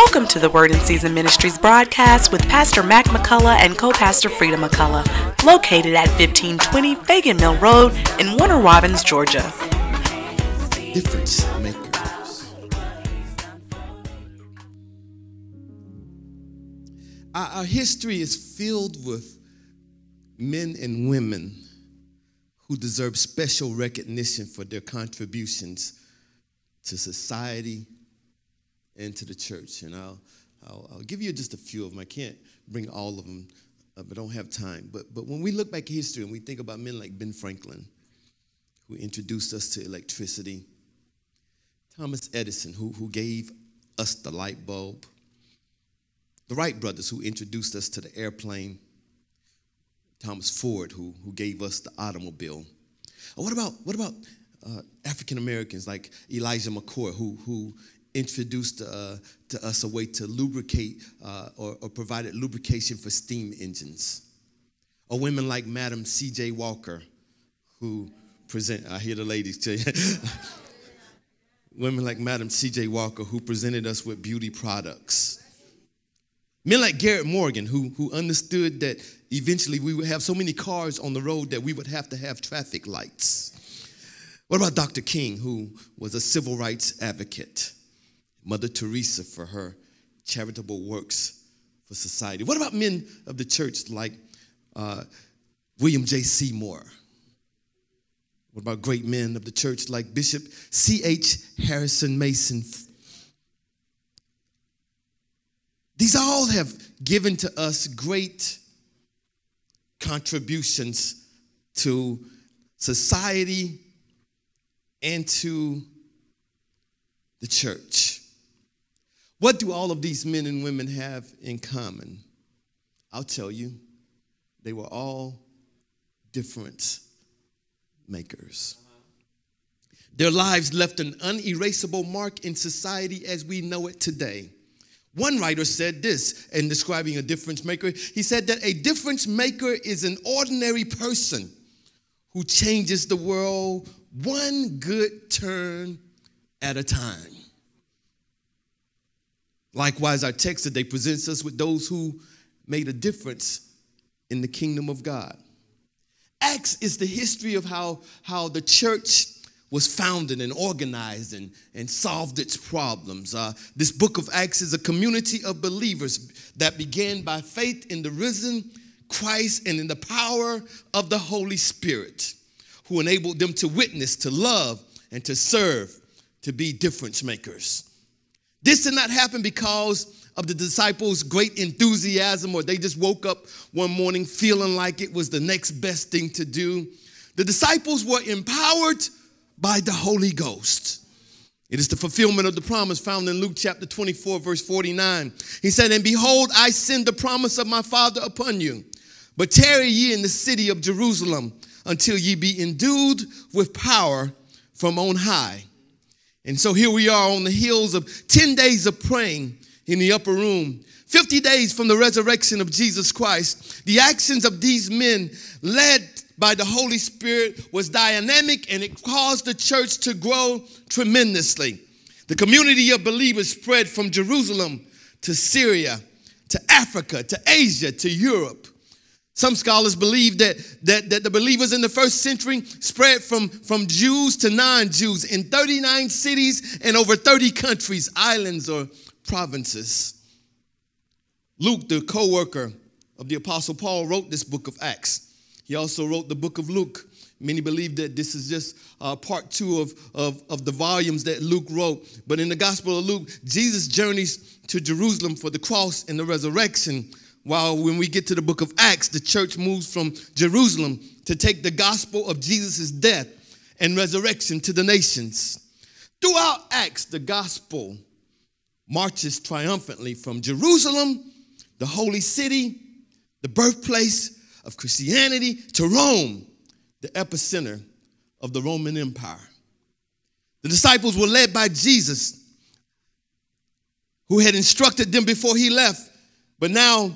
Welcome to the Word in Season Ministries broadcast with Pastor Mac McCullough and co-pastor Frida McCullough, located at 1520 Fagan Mill Road in Warner Robins, Georgia. Difference makers. Our history is filled with men and women who deserve special recognition for their contributions to society and to the church. And I'll give you just a few of them. I can't bring all of them, but I don't have time. But when we look back at history and we think about men like Ben Franklin, who introduced us to electricity, Thomas Edison, who gave us the light bulb, the Wright brothers, who introduced us to the airplane, Thomas Ford, who gave us the automobile. What about African Americans like Elijah McCoy, who introduced to us a way to lubricate or provided lubrication for steam engines? Or women like Madam C.J. Walker, who I hear the ladies tell you. Women like Madam C.J. Walker, who presented us with beauty products. Men like Garrett Morgan, who understood that eventually we would have so many cars on the road that we would have to have traffic lights. What about Dr. King, who was a civil rights advocate? Mother Teresa for her charitable works for society. What about men of the church like William J. Seymour? What about great men of the church like Bishop C.H. Harrison Mason? These all have given to us great contributions to society and to the church. What do all of these men and women have in common? I'll tell you, they were all difference makers. Their lives left an unerasable mark in society as we know it today. One writer said this in describing a difference maker. He said that a difference maker is an ordinary person who changes the world one good turn at a time. Likewise, our text today presents us with those who made a difference in the kingdom of God. Acts is the history of how the church was founded and organized and solved its problems. This book of Acts is a community of believers that began by faith in the risen Christ and in the power of the Holy Spirit, who enabled them to witness, to love, and to serve, to be difference makers. This did not happen because of the disciples' great enthusiasm, or they just woke up one morning feeling like it was the next best thing to do. The disciples were empowered by the Holy Ghost. It is the fulfillment of the promise found in Luke chapter 24, verse 49. He said, "And behold, I send the promise of my Father upon you. But tarry ye in the city of Jerusalem until ye be endued with power from on high." And so here we are on the heels of 10 days of praying in the upper room, 50 days from the resurrection of Jesus Christ. The actions of these men, led by the Holy Spirit, was dynamic, and it caused the church to grow tremendously. The community of believers spread from Jerusalem to Syria, to Africa, to Asia, to Europe. Some scholars believe that the believers in the first century spread from Jews to non-Jews in 39 cities and over 30 countries, islands, or provinces. Luke, the co-worker of the Apostle Paul, wrote this book of Acts. He also wrote the book of Luke. Many believe that this is just part two of the volumes that Luke wrote. But in the Gospel of Luke, Jesus journeys to Jerusalem for the cross and the resurrection, while when we get to the book of Acts, the church moves from Jerusalem to take the gospel of Jesus' death and resurrection to the nations. Throughout Acts, the gospel marches triumphantly from Jerusalem, the holy city, the birthplace of Christianity, to Rome, the epicenter of the Roman Empire. The disciples were led by Jesus, who had instructed them before he left, but now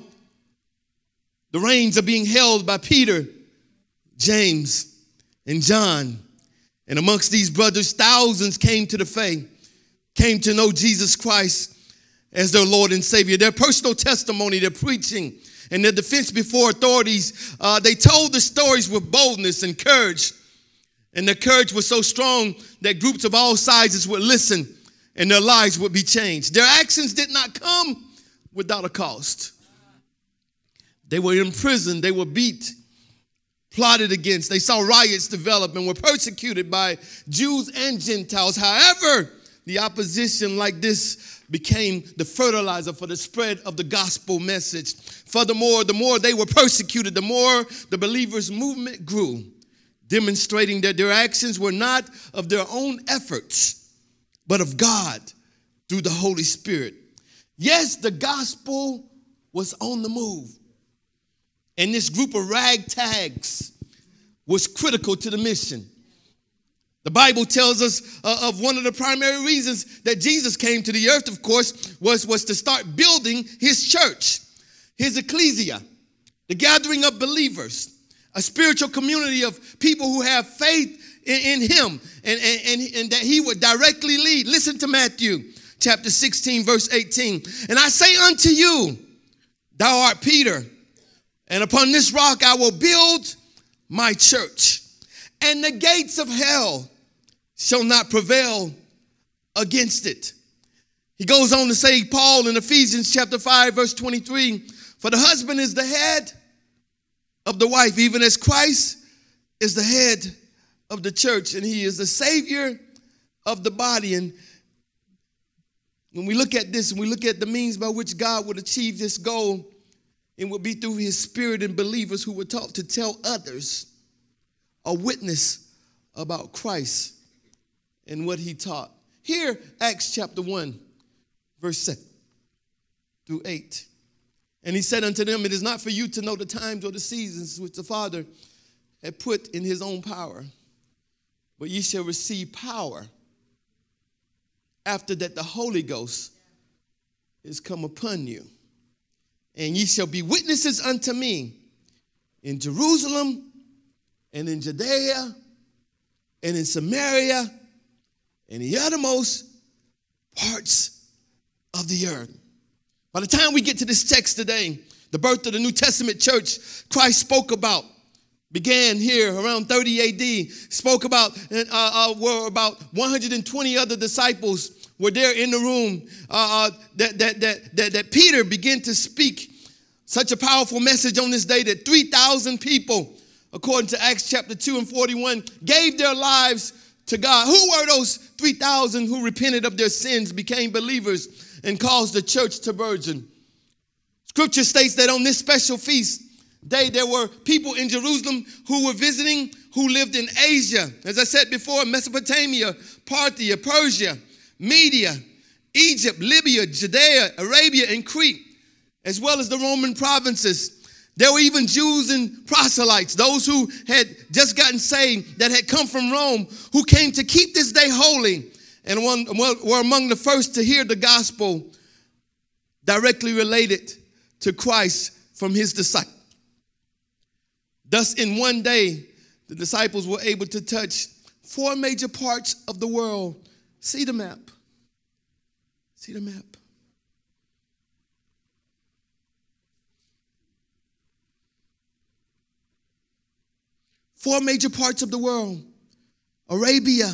the reins are being held by Peter, James, and John. And amongst these brothers, thousands came to the faith, came to know Jesus Christ as their Lord and Savior. Their personal testimony, their preaching, and their defense before authorities, they told the stories with boldness and courage. And their courage was so strong that groups of all sizes would listen and their lives would be changed. Their actions did not come without a cost. They were imprisoned, they were beat, plotted against. They saw riots develop and were persecuted by Jews and Gentiles. However, the opposition like this became the fertilizer for the spread of the gospel message. Furthermore, the more they were persecuted, the more the believers' movement grew, demonstrating that their actions were not of their own efforts, but of God through the Holy Spirit. Yes, the gospel was on the move. And this group of ragtags was critical to the mission. The Bible tells us of one of the primary reasons that Jesus came to the earth, of course, was to start building his church, his ecclesia, the gathering of believers, a spiritual community of people who have faith in him and that he would directly lead. Listen to Matthew chapter 16, verse 18. And I say unto you, thou art Peter, and upon this rock I will build my church, and the gates of hell shall not prevail against it. He goes on to say, Paul in Ephesians chapter 5, verse 23, for the husband is the head of the wife, even as Christ is the head of the church, and he is the Savior of the body. And when we look at this, and we look at the means by which God would achieve this goal, it will be through his Spirit and believers who were taught to tell others a witness about Christ and what he taught. Here, Acts chapter 1, verse 7 through 8. And he said unto them, it is not for you to know the times or the seasons which the Father had put in his own power, but ye shall receive power after that the Holy Ghost is come upon you. And ye shall be witnesses unto me in Jerusalem and in Judea and in Samaria and the uttermost parts of the earth. By the time we get to this text today, the birth of the New Testament church Christ spoke about began here around 30 AD. Spoke about, were about 120 other disciples were there in the room that Peter began to speak such a powerful message on this day that 3,000 people, according to Acts chapter 2 and 41, gave their lives to God. Who were those 3,000 who repented of their sins, became believers, and caused the church to burgeon? Scripture states that on this special feast day, there were people in Jerusalem who were visiting, who lived in Asia. As I said before, Mesopotamia, Parthia, Persia, Media, Egypt, Libya, Judea, Arabia, and Crete, as well as the Roman provinces. There were even Jews and proselytes, those who had just gotten saved, that had come from Rome, who came to keep this day holy, and were among the first to hear the gospel directly related to Christ from his disciples. Thus, in one day, the disciples were able to touch 4 major parts of the world. See the map. See the map. Four major parts of the world: Arabia,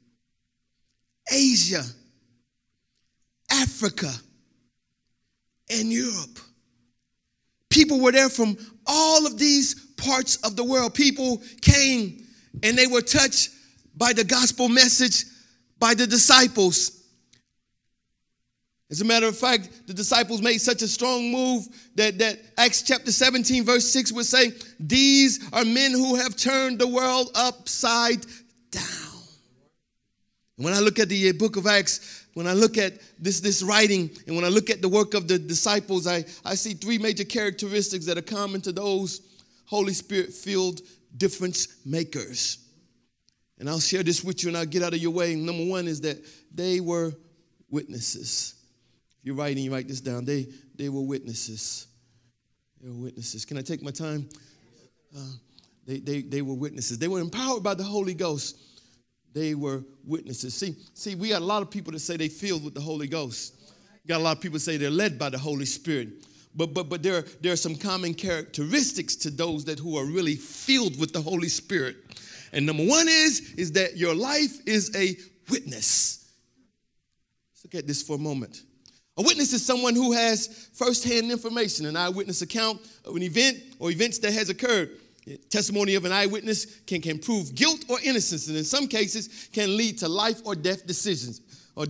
Asia, Africa, and Europe. People were there from all of these parts of the world. People came and they were touched by the gospel message, by the disciples. As a matter of fact, the disciples made such a strong move that Acts chapter 17, verse 6 would say, these are men who have turned the world upside down. And when I look at the book of Acts, when I look at this writing, and when I look at the work of the disciples, I see 3 major characteristics that are common to those Holy Spirit-filled difference makers. And I'll share this with you and I'll get out of your way. Number 1 is that they were witnesses. If you're writing, you write this down. They were witnesses. They were witnesses. Can I take my time? They were witnesses. They were empowered by the Holy Ghost. They were witnesses. See, we got a lot of people that say they filled with the Holy Ghost. Got a lot of people say they're led by the Holy Spirit. But there are some common characteristics to those who are really filled with the Holy Spirit. And number one is that your life is a witness. Let's look at this for a moment. A witness is someone who has firsthand information, an eyewitness account of an event or events that has occurred. Testimony of an eyewitness can prove guilt or innocence, and in some cases can lead to life or death decisions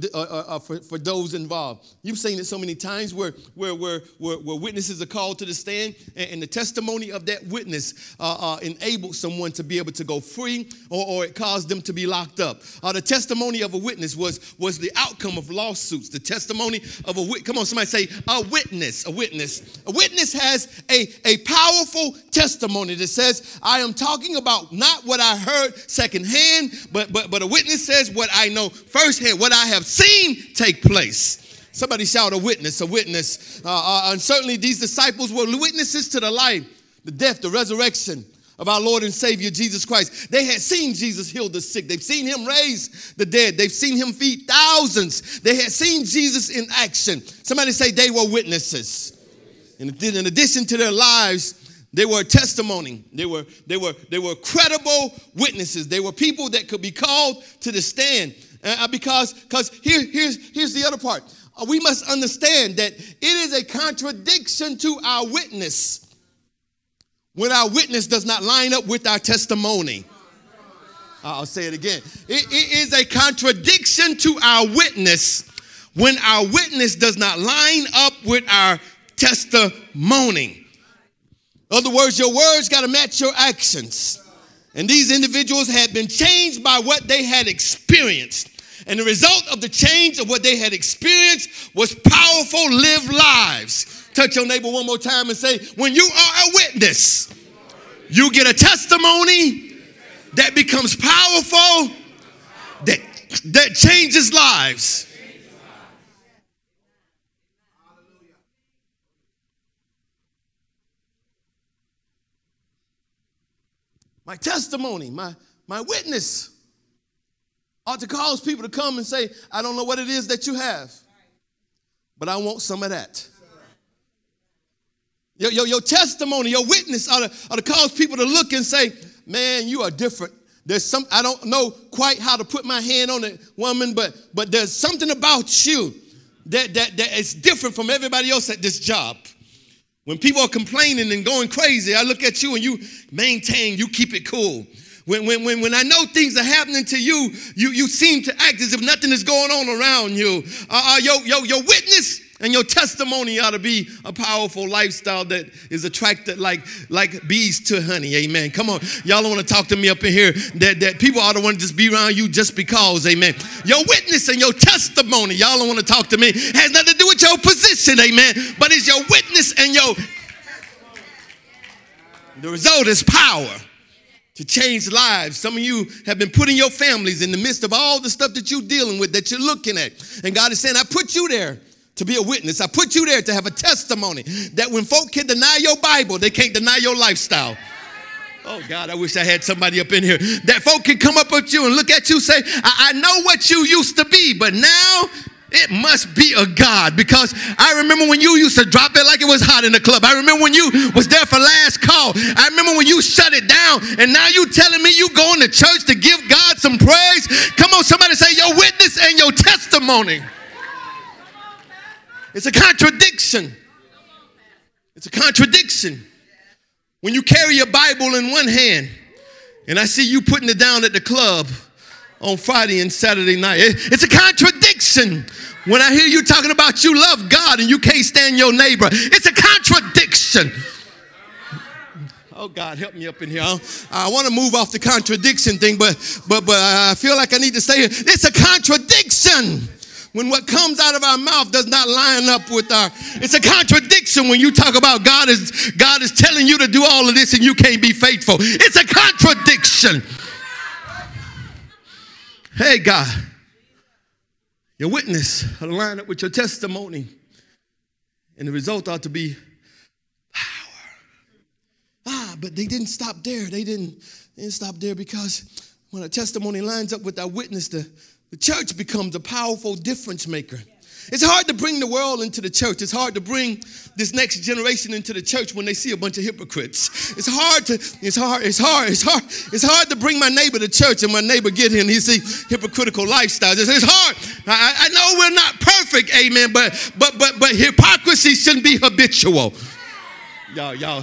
for those involved. You've seen it so many times where witnesses are called to the stand, and the testimony of that witness enabled someone to be able to go free, or it caused them to be locked up. The testimony of a witness was the outcome of lawsuits. The testimony of a witness. Come on, somebody say a witness. A witness. A witness has a powerful testimony that says, I am talking about not what I heard secondhand, but a witness says what I know firsthand, what I have seen take place. Somebody shout a witness, a witness. And certainly these disciples were witnesses to the life, the death, the resurrection of our Lord and Savior Jesus Christ. They had seen Jesus heal the sick. They've seen him raise the dead. They've seen him feed thousands. They had seen Jesus in action. Somebody say they were witnesses. In addition to their lives, they were testimony. They were credible witnesses. They were people that could be called to the stand. Because here's the other part. We must understand that it is a contradiction to our witness when our witness does not line up with our testimony. I'll say it again. It is a contradiction to our witness when our witness does not line up with our testimony. In other words, your words got to match your actions. And these individuals had been changed by what they had experienced. And the result of the change of what they had experienced was powerful lived lives. Touch your neighbor one more time and say, when you are a witness, you get a testimony that becomes powerful, that changes lives. My testimony, my witness ought to cause people to come and say, I don't know what it is that you have, but I want some of that. Your testimony, your witness ought to cause people to look and say, man, you are different. I don't know quite how to put my hand on it, woman, but there's something about you that is different from everybody else at this job. When people are complaining and going crazy, I look at you and you maintain, you keep it cool. When I know things are happening to you, you seem to act as if nothing is going on around you. Your witness and your testimony ought to be a powerful lifestyle that is attracted like bees to honey. Amen. Come on. Y'all don't want to talk to me up in here that people ought to want to just be around you just because. Amen. Your witness and your testimony, y'all don't want to talk to me, has nothing to do with your position. Amen. But it's your witness and the result is power to change lives. Some of you have been putting your families in the midst of all the stuff that you're dealing with, that you're looking at. And God is saying, I put you there to be a witness. I put you there to have a testimony that when folk can deny your Bible, they can't deny your lifestyle. Oh, God, I wish I had somebody up in here. That folk can come up with you and look at you and say, I know what you used to be, but now it must be a God, because I remember when you used to drop it like it was hot in the club. I remember when you was there for last call. I remember when you shut it down, and now you telling me you going to church to give God some praise. Come on, somebody say your witness and your testimony. It's a contradiction. It's a contradiction. When you carry your Bible in one hand, and I see you putting it down at the club on Friday and Saturday night. It's a contradiction when I hear you talking about you love God and you can't stand your neighbor. It's a contradiction. Oh, God, help me up in here. I want to move off the contradiction thing, but I feel like I need to stay here. It's a contradiction when what comes out of our mouth does not line up with our. It's a contradiction when you talk about God is telling you to do all of this and you can't be faithful. It's a contradiction. Hey, God, your witness ought to line up with your testimony, and the result ought to be power. But they didn't stop there. They didn't stop there, because when a testimony lines up with our witness, the church becomes a powerful difference maker. It's hard to bring the world into the church. It's hard to bring this next generation into the church when they see a bunch of hypocrites. It's hard to bring my neighbor to church and my neighbor get here and he see hypocritical lifestyles. It's hard. I know we're not perfect, amen, but hypocrisy shouldn't be habitual. Y'all.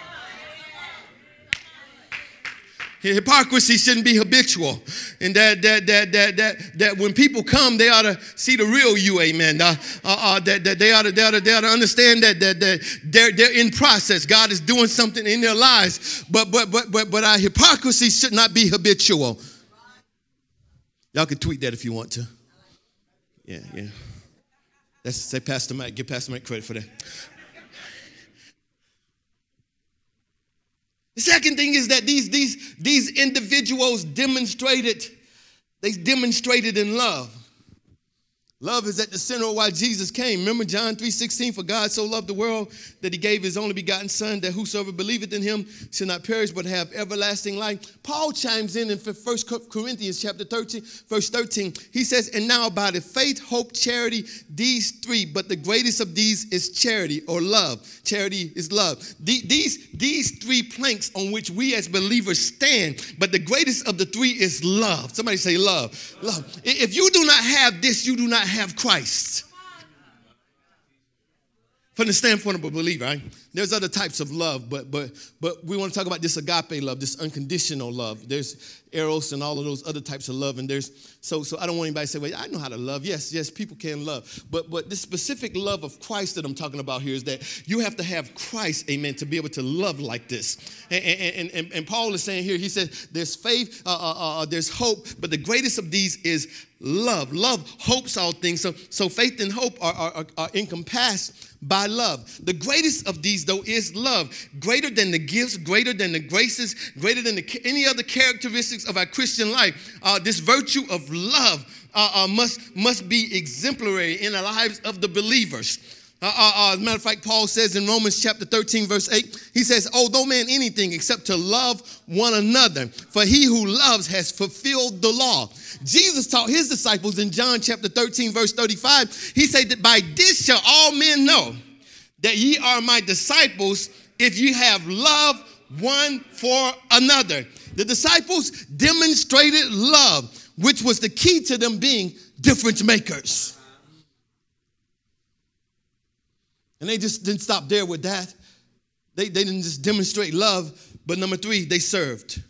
Hypocrisy shouldn't be habitual, and that when people come, they ought to see the real you, amen. That they ought to understand that they're in process. God is doing something in their lives, but our hypocrisy should not be habitual. Y'all can tweet that if you want to. Yeah. That's say Pastor Mike. Give Pastor Mike credit for that. The second thing is that these individuals demonstrated in love. Love is at the center of why Jesus came. Remember John 3:16, for God so loved the world that he gave his only begotten son, that whosoever believeth in him shall not perish but have everlasting life. Paul chimes in 1 Corinthians chapter 13, verse 13. He says, and now by the faith, hope, charity, these three, but the greatest of these is charity or love. Charity is love. These three planks on which we as believers stand, but the greatest of the three is love. Somebody say love. Love. If you do not have this, you do not have Christ. From the standpoint of a believer, right? There's other types of love, but we want to talk about this agape love, this unconditional love. There's eros and all of those other types of love, and there's so I don't want anybody to say, well, I know how to love. Yes, people can love, but this specific love of Christ that I'm talking about here is that you have to have Christ, amen, to be able to love like this. And Paul is saying here, he said, there's faith, there's hope, but the greatest of these is love. Love hopes all things. So faith and hope are encompassed by love. The greatest of these, though, is love. Greater than the gifts, greater than the graces, greater than any other characteristics of our Christian life. This virtue of love must be exemplary in the lives of the believers. As a matter of fact, Paul says in Romans chapter 13, verse 8, he says, oh, no man anything except to love one another, for he who loves has fulfilled the law. Jesus taught his disciples in John chapter 13, verse 35, he said that by this shall all men know that ye are my disciples if you have love one for another. The disciples demonstrated love, which was the key to them being difference makers. And they just didn't stop there with that. They didn't just demonstrate love, but number three, they served.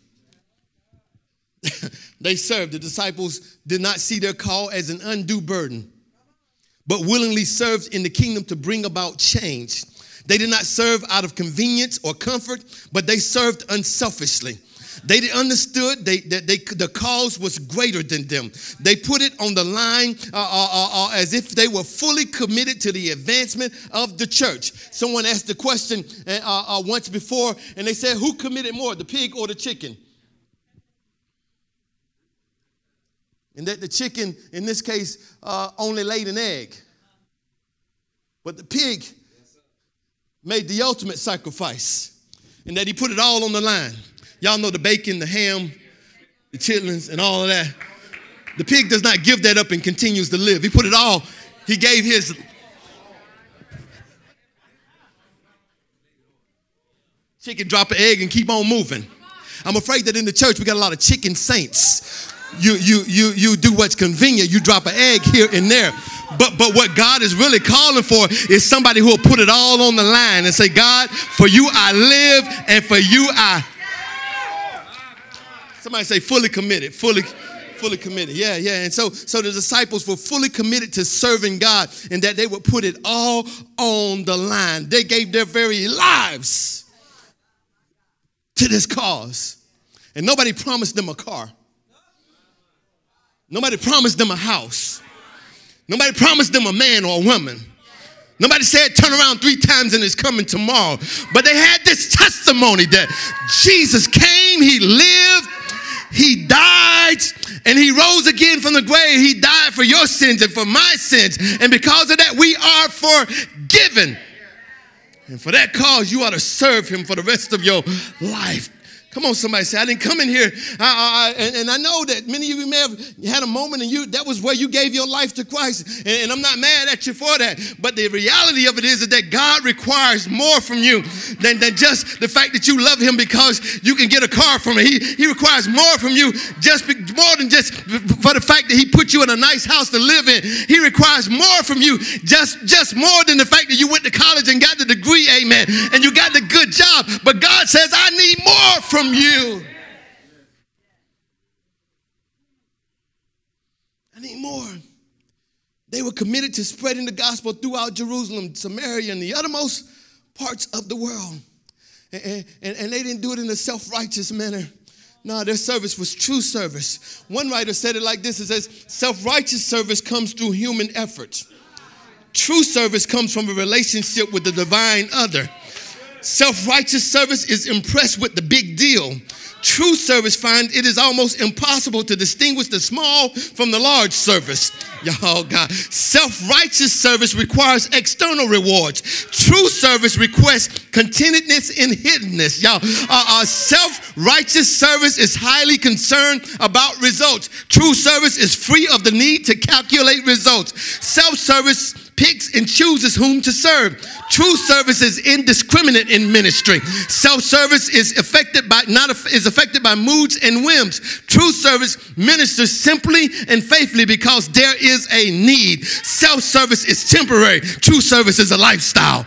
They served. The disciples did not see their call as an undue burden, but willingly served in the kingdom to bring about change. They did not serve out of convenience or comfort, but they served unselfishly. They understood that the cause was greater than them. They put it on the line as if they were fully committed to the advancement of the church. Someone asked the question once before, and they said, who committed more, the pig or the chicken? And that the chicken, in this case, only laid an egg. But the pig made the ultimate sacrifice, and that he put it all on the line. Y'all know the bacon, the ham, the chitlins, and all of that. The pig does not give that up and continues to live. He put it all, he gave his. Chicken drop an egg and keep on moving. I'm afraid that in the church we got a lot of chicken saints. You do what's convenient. You drop an egg here and there. But what God is really calling for is somebody who will put it all on the line and say, God, for you I live and for you I. Somebody say fully committed, fully committed. Yeah. And so the disciples were fully committed to serving God and that they would put it all on the line. They gave their very lives to this cause. And nobody promised them a car. Nobody promised them a house. Nobody promised them a man or a woman. Nobody said turn around 3 times and it's coming tomorrow. But they had this testimony that Jesus came, he lived, he died, and he rose again from the grave. He died for your sins and for my sins. And because of that, we are forgiven. And for that cause, you ought to serve him for the rest of your life. Come on, somebody say, I didn't come in here. And I know that many of you may have had a moment and that was where you gave your life to Christ. And I'm not mad at you for that. But the reality of it is that God requires more from you than just the fact that you love him because you can get a car from him. He requires more from you, more than just for the fact that he put you in a nice house to live in. He requires more from you, just more than the fact that you went to college and got the degree, amen, and you got the good job. But God says, I need more from you. I need more. They were committed to spreading the gospel throughout Jerusalem, Samaria, and the uttermost parts of the world. And they didn't do it in a self-righteous manner. No, their service was true service. One writer said it like this. It says, self-righteous service comes through human effort. True service comes from a relationship with the divine other. Self-righteous service is impressed with the big deal. True service finds it is almost impossible to distinguish the small from the large service. Y'all, God. Self-righteous service requires external rewards. True service requests contentedness and hiddenness. Y'all, self-righteous service is highly concerned about results. True service is free of the need to calculate results. Self-service picks and chooses whom to serve. True service is indiscriminate in ministry. Self-service is affected by moods and whims. True service ministers simply and faithfully because there is a need. Self-service is temporary. True service is a lifestyle.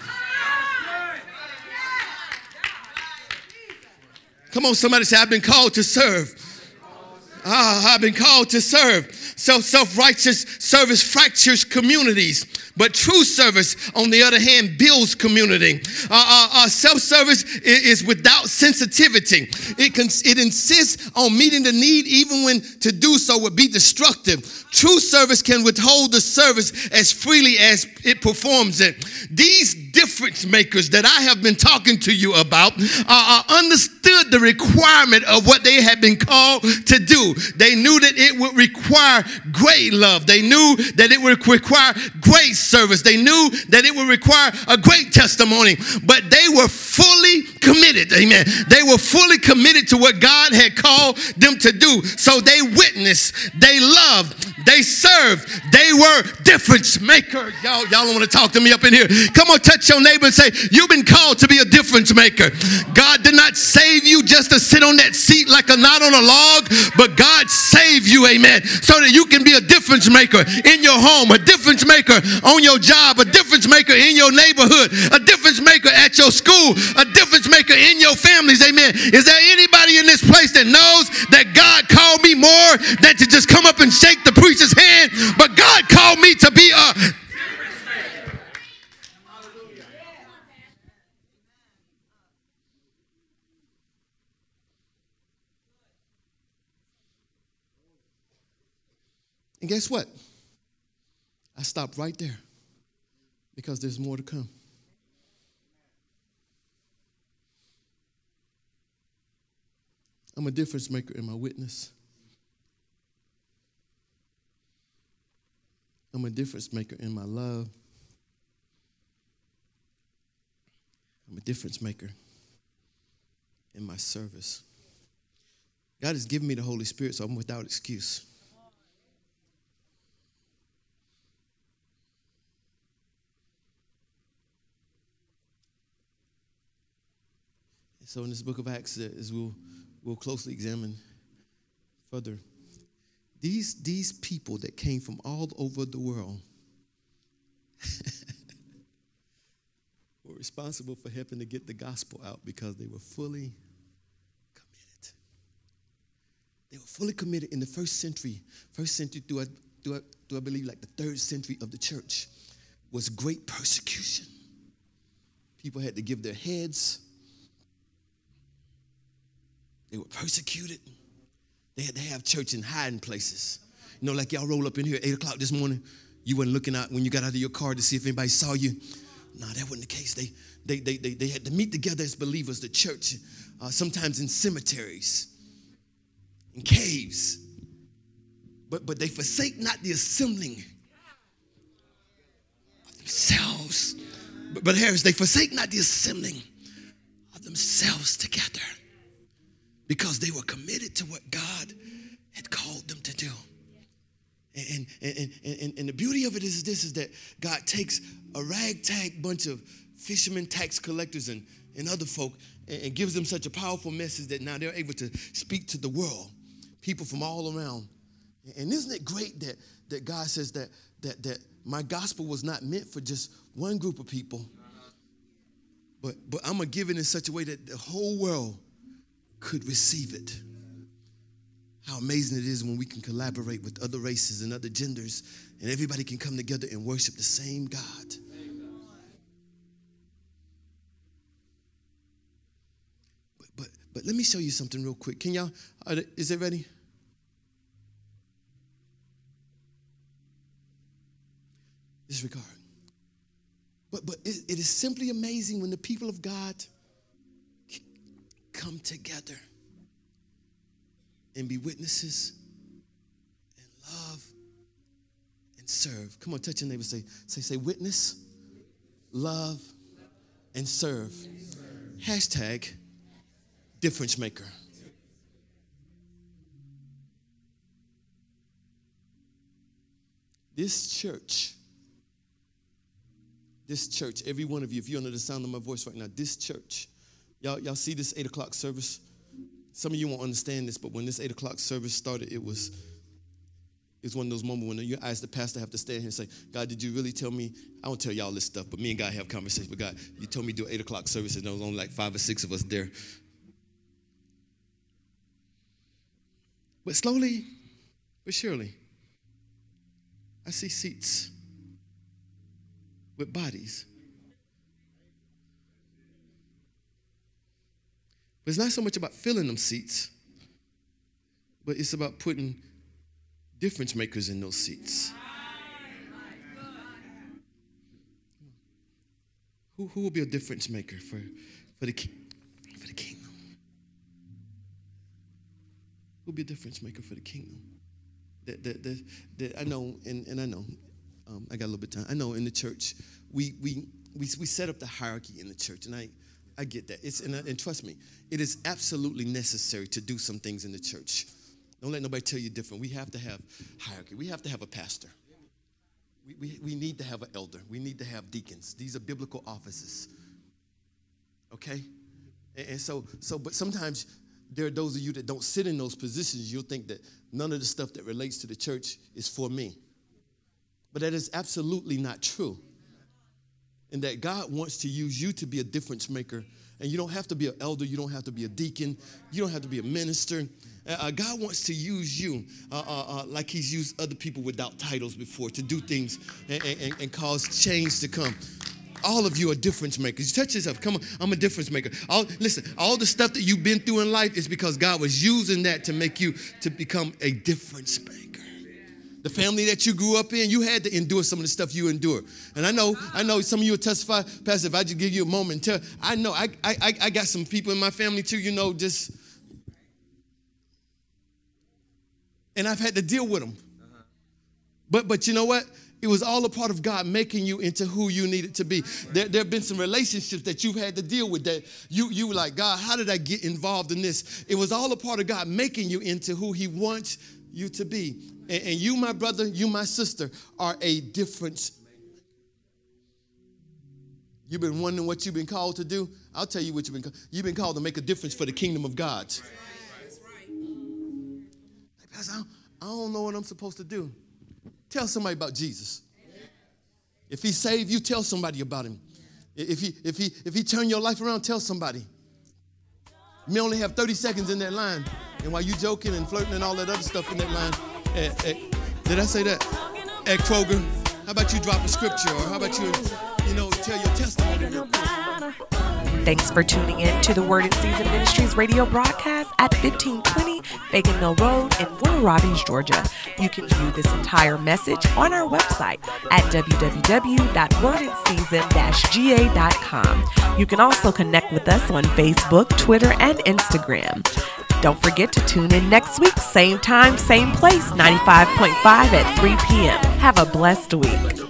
Come on, somebody say, I've been called to serve. I've been called to serve. Self-righteous service fractures communities, but true service, on the other hand, builds community. Self-service is without sensitivity. It insists on meeting the need even when to do so would be destructive. True service can withhold the service as freely as it performs it. These difference makers that I have been talking to you about understood the requirement of what they had been called to do. They knew that it would require great love. They knew that it would require great service. They knew that it would require a great testimony, but they were fully committed. Amen. They were fully committed to what God had called them to do. So they witnessed, they loved, they served, they were difference makers. Y'all don't want to talk to me up in here. Come on, touch your neighbor and say, you've been called to be a difference maker. God did not save you just to sit on that seat like a knot on a log, but God saved you, amen, so that you can be a difference maker in your home, a difference maker on your job, a difference maker in your neighborhood, a difference maker at your school, a difference maker in your families, amen. Is there anybody in this place that knows that God called me more than to just come up and shake the preacher's hand, but God called me to be a difference maker? And guess what? I stopped right there because there's more to come. I'm a difference maker in my witness. I'm a difference maker in my love. I'm a difference maker in my service. God has given me the Holy Spirit, so I'm without excuse. So in this book of Acts, as we'll closely examine further, these people that came from all over the world were responsible for helping to get the gospel out because they were fully committed. They were fully committed in the first century through I believe like the 3rd century of the church was great persecution. People had to give their heads. They were persecuted. They had to have church in hiding places. You know, like y'all roll up in here at 8 o'clock this morning. You weren't looking out when you got out of your car to see if anybody saw you. No, that wasn't the case. They had to meet together as believers, the church, sometimes in cemeteries, in caves. But they forsake not the assembling of themselves. But Harris, they forsake not the assembling of themselves together. because they were committed to what God had called them to do. And the beauty of it is this, is that God takes a ragtag bunch of fishermen, tax collectors, and other folk and gives them such a powerful message that now they're able to speak to the world, people from all around. And isn't it great that God says that my gospel was not meant for just one group of people, but I'm going to give it in such a way that the whole world could receive it. How amazing it is when we can collaborate with other races and other genders, and everybody can come together and worship the same God. But let me show you something real quick. Can y'all, is it ready? Disregard. But it is simply amazing when the people of God come together and be witnesses and love and serve. Come on, touch your neighbor. Say witness, love, and serve. Hashtag difference maker. This church, every one of you, if you're under the sound of my voice right now, this church, y'all see this 8 o'clock service? Some of you won't understand this, but when this 8 o'clock service started, it was one of those moments when you ask the pastor, have to stand here and say, God, did you really tell me? I don't tell y'all this stuff, but me and God have conversations. But God, you told me to do 8 o'clock service, and there was only like 5 or 6 of us there. But slowly but surely, I see seats with bodies. But it's not so much about filling them seats, but it's about putting difference makers in those seats. Who will be a difference maker for the kingdom? Who will be a difference maker for the kingdom? That I know, and I know, I got a little bit of time. I know in the church, we set up the hierarchy in the church, and I get that. And trust me, it is absolutely necessary to do some things in the church. Don't let nobody tell you different. We have to have hierarchy. We have to have a pastor. We need to have an elder. We need to have deacons. These are biblical offices. Okay? And so, but sometimes there are those of you that don't sit in those positions. You'll think that none of the stuff that relates to the church is for me. But that is absolutely not true. And that God wants to use you to be a difference maker. And you don't have to be an elder. You don't have to be a deacon. You don't have to be a minister. God wants to use you like he's used other people without titles before to do things and cause change to come. All of you are difference makers. Touch yourself. Come on, I'm a difference maker. Listen, all the stuff that you've been through in life is because God was using that to make you to become a difference maker. The family that you grew up in, you had to endure some of the stuff you endured. And I know some of you will testify, Pastor, if I just give you a moment, I know I got some people in my family too, and I've had to deal with them. But you know what? It was all a part of God making you into who you needed to be. There have been some relationships that you've had to deal with that you were like, God, how did I get involved in this? It was all a part of God making you into who he wants you to be. And you, my brother, you, my sister, are a difference. You've been wondering what you've been called to do? I'll tell you what you've been called. You've been called to make a difference for the kingdom of God. That's right. Pastor, I don't know what I'm supposed to do. Tell somebody about Jesus. If he saved you, tell somebody about him. If he turned your life around, tell somebody. You may only have 30 seconds in that line. And while you joking and flirting and all that other stuff in that line, did I say that? At Kroger, how about you drop a scripture? Or how about you tell your testimony real quick? Thanks for tuning in to the Word in Season Ministries radio broadcast at 1520 Bacon Mill Road in Warner Robins, Georgia. You can view this entire message on our website at www.wordinseason-ga.com. You can also connect with us on Facebook, Twitter, and Instagram. Don't forget to tune in next week, same time, same place, 95.5 at 3 p.m. Have a blessed week.